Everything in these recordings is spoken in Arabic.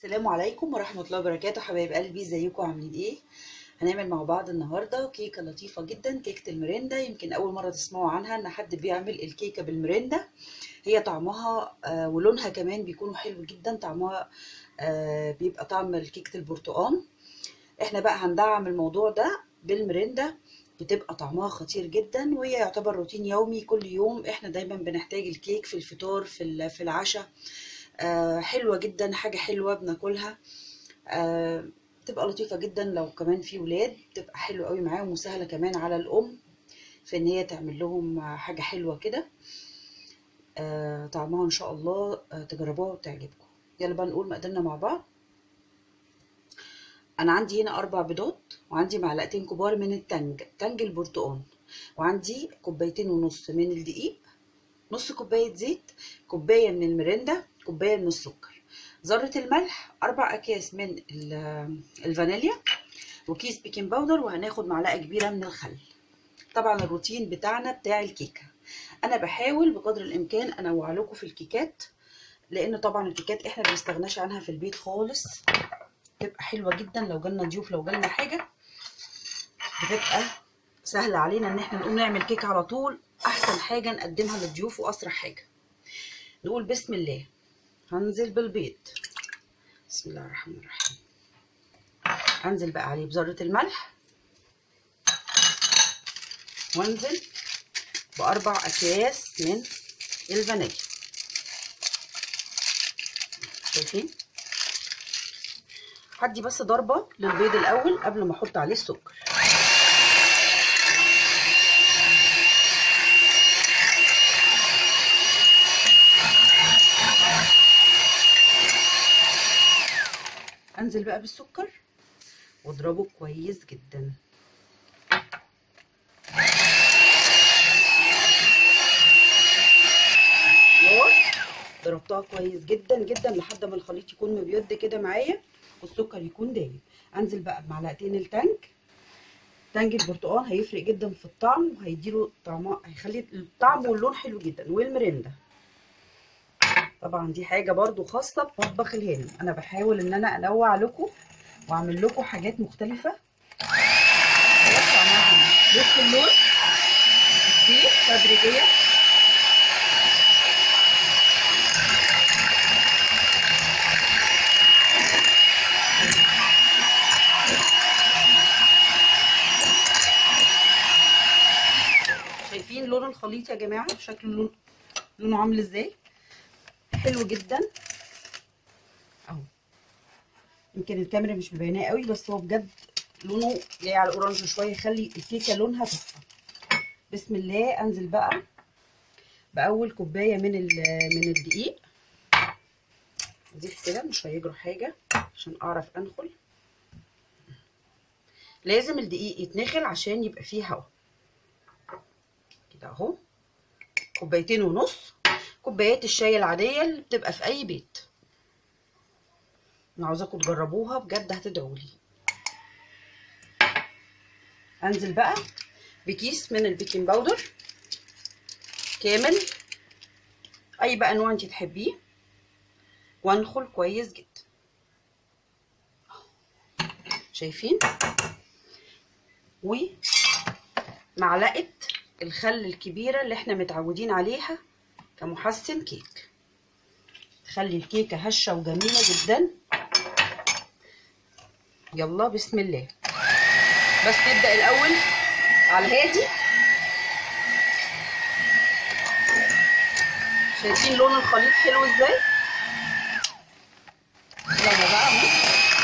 السلام عليكم ورحمة الله وبركاته. حبايب قلبي، ازيكم عاملين ايه؟ هنعمل مع بعض النهاردة كيكة لطيفة جدا، كيكة المرندة. يمكن أول مرة تسمعوا عنها إن حد بيعمل الكيكة بالمرندة. هي طعمها ولونها كمان بيكونوا حلو جدا. طعمها بيبقى طعم كيكة البرتقال. احنا بقى هندعم الموضوع ده بالمرندة، بتبقى طعمها خطير جدا، وهي يعتبر روتين يومي. كل يوم احنا دايما بنحتاج الكيك في الفطار، في العشاء. حلوة جدا، حاجة حلوة بناكلها. بتبقى لطيفة جدا لو كمان في ولاد، بتبقى حلوة قوي معاهم، وسهلة كمان على الأم في ان هي تعمل لهم حاجة حلوة كده. طعمها ان شاء الله تجربوها وتعجبكم. يلا بقى نقول مقاديرنا مع بعض. انا عندي هنا 4 بيضات، وعندي معلقتين كبار من تنج البرتقال، وعندي 2.5 كوباية من الدقيق، نص كوباية زيت، كوباية من المرندة، كوباية من السكر، ذرة الملح، 4 أكياس من الفانيليا، وكيس بيكنج باودر، وهناخد معلقة كبيرة من الخل. طبعا الروتين بتاعنا بتاع الكيكة، أنا بحاول بقدر الإمكان أنوع لكم في الكيكات، لأن طبعا الكيكات إحنا مبنستغناش عنها في البيت خالص. بتبقى حلوة جدا لو جالنا ضيوف، لو جالنا حاجة بتبقى سهلة علينا إن إحنا نقوم نعمل كيكة على طول. أحسن حاجة نقدمها للضيوف وأسرع حاجة. نقول بسم الله. هنزل بالبيض، بسم الله الرحمن الرحيم. هنزل بقى عليه بذرة الملح، وانزل ب4 أكياس من الفانيليا. شايفين؟ هدي بس ضربة للبيض الأول قبل ما أحط عليه السكر. انزل بقى بالسكر واضربه كويس جدا. ضربتها كويس جدا جدا لحد ما الخليط يكون مبيض كده معايا والسكر يكون دايب. انزل بقى بمعلقتين تنج البرتقال، هيفرق جدا في الطعم، وهيديله طعم، هيخلي الطعم واللون حلو جدا. والمرندة طبعا دي حاجه برضو خاصه بمطبخ الهند. انا بحاول ان انا انوع لكم واعمل لكم حاجات مختلفه. بص اللون دي تدريجيه. شايفين لون الخليط يا جماعه؟ شكل لونه عامل ازاي؟ حلو جدا اهو. يمكن الكاميرا مش مبيناه قوي، بس هو بجد لونه جاي على الاورنج شويه، يخلي الكيكه لونها تحفه. بسم الله. انزل بقى باول كوبايه من الدقيق. اضيف كده، مش هيجرى حاجه عشان اعرف انخل. لازم الدقيق يتنخل عشان يبقى فيه هواء كده اهو. 2.5 كوباية، كوبايات الشاي العاديه اللي بتبقى في اي بيت. انا عاوزاكم تجربوها بجد، هتدعوا لي. انزل بقى بكيس من البيكنج باودر كامل، اي بقى نوع انت تحبيه، وانخل كويس جدا. شايفين؟ ومعلقه الخل الكبيره اللي احنا متعودين عليها كمحسن كيك، تخلي الكيكه هشه وجميله جدا. يلا بسم الله. بس نبدا الاول على الهادي. شايفين لون الخليط حلو ازاي؟ يلا بقى اهو.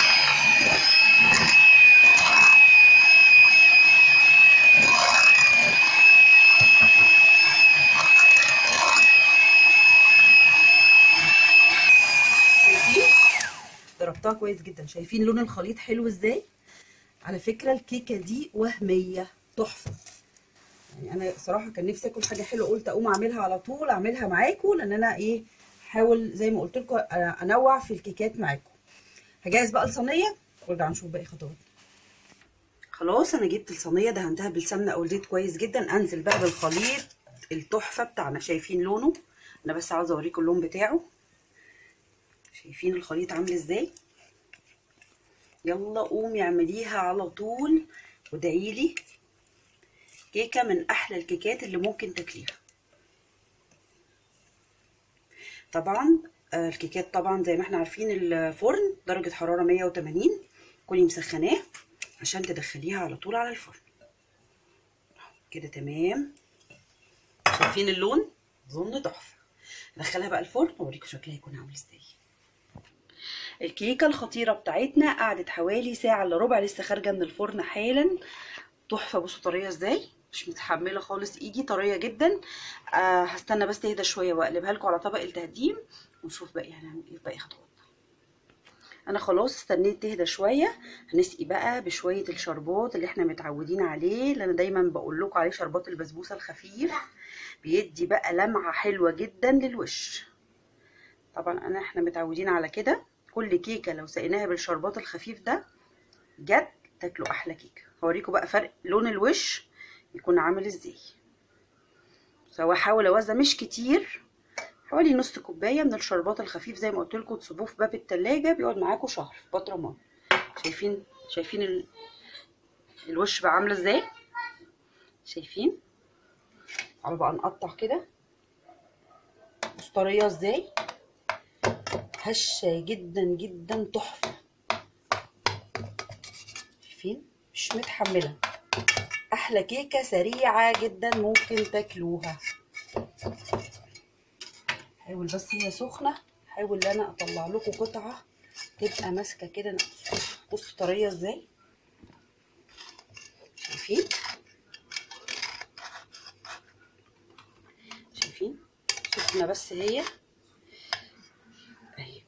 شايفين؟ ضربتها كويس جدا. شايفين لون الخليط حلو ازاي؟ على فكره الكيكه دي وهميه تحفه. يعني انا صراحه كان نفسي اكل حاجه حلوه، قلت اقوم اعملها على طول، اعملها معاكم، لان انا ايه، احاول زي ما قلت لكم انوع في الكيكات معاكم. هجهز بقى الصينيه ونرجع نشوف باقي خطوات. خلاص انا جبت الصينيه، دهنتها بالسمنه او الزيت كويس جدا. انزل بقى بالخليط التحفه بتاعنا. شايفين لونه؟ انا بس عاوزه اوريكم اللون بتاعه. شايفين الخليط عامل ازاي؟ يلا قومي اعمليها على طول وادعيلي. كيكه من احلى الكيكات اللي ممكن تاكليها. طبعا الكيكات طبعا زي ما احنا عارفين الفرن درجه حراره 180، كوني مسخناه عشان تدخليها على طول على الفرن كده. تمام، شايفين اللون؟ اظن تحفه. ندخلها بقى الفرن واوريكم شكلها هيكون عامل ازاي. الكيكه الخطيره بتاعتنا قعدت حوالي ساعه الا ربع، لسه خارجه من الفرن حالا. تحفه. بصوا طريه ازاي، مش متحمله خالص، ايدي طريه جدا. هستنى بس تهدى شويه واقلبها لكم على طبق التقديم ونشوف بقى هنعمل ايه في باقي خطواتنا. انا خلاص استنيت تهدى شويه. هنسقي بقى بشويه الشربات اللي احنا متعودين عليه، اللي انا دايما بقول لكم عليه، شربات البسبوسه الخفيف. بيدي بقى لمعه حلوه جدا للوش. طبعا احنا متعودين على كده. كل كيكه لو سقيناها بالشربات الخفيف ده بجد تاكلوا احلى كيكه. هوريكم بقى فرق لون الوش يكون عامل ازاي. هحاول اوزع مش كتير، حوالي نص كوبايه من الشربات الخفيف زي ما قلت لكم، تسيبوه في باب التلاجة بيقعد معاكم شهر في بطرمان. شايفين الوش بقى عامله ازاي؟ شايفين؟ تعالوا بقى نقطع كده. بصوا طريه ازاي، هشه جدا جدا، تحفه. شايفين؟ مش متحمله. احلى كيكه سريعه جدا ممكن تاكلوها. حاول بس هي سخنه، حاول ان انا اطلع لكم قطعه تبقى ماسكه كده. بصوا طريه ازاي، شايفين؟ شايفين؟ سخنه بس هي اهي،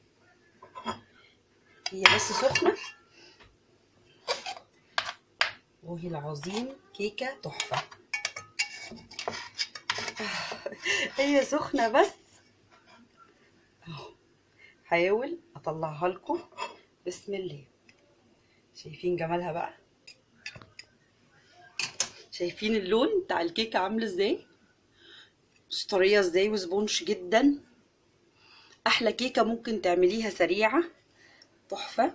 هي بس سخنه. والله العظيم كيكه تحفه. هي سخنه بس اهو. هحاول اطلعها لكم. بسم الله. شايفين جمالها بقى؟ شايفين اللون بتاع الكيكه عامل ازاي؟ طريه ازاي وسبونش جدا. احلى كيكه ممكن تعمليها سريعه، تحفه.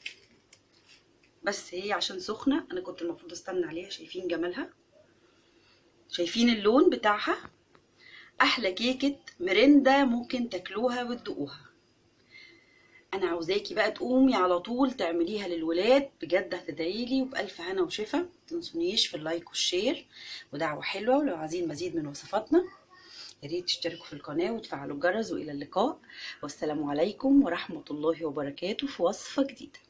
بس هي عشان سخنه انا كنت المفروض استنى عليها. شايفين جمالها؟ شايفين اللون بتاعها؟ احلى كيكه مرندة ممكن تاكلوها وتدوقوها. انا عاوزاكي بقى تقومي على طول تعمليها للولاد، بجد هتدعيلي وبالف هنا وشفا. متنسونيش في اللايك والشير ودعوه حلوه. ولو عايزين مزيد من وصفاتنا يا ريت تشتركوا في القناه وتفعلوا الجرس. والى اللقاء، والسلام عليكم ورحمه الله وبركاته في وصفه جديده.